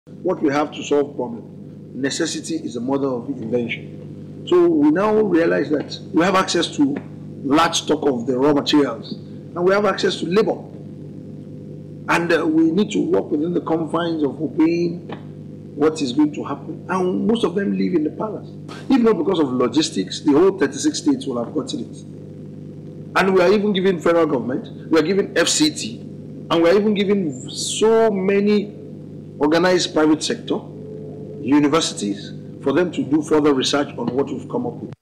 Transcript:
What we have to solve problem. Necessity is the mother of invention. So we now realize that we have access to large stock of the raw materials, and we have access to labor. And we need to work within the confines of obeying what is going to happen. And most of them live in the palace. If not because of logistics, the whole 36 states will have gotten it. And we are even giving federal government, we are giving FCT, and we are even giving so many organized private sector, universities, for them to do further research on what we've come up with.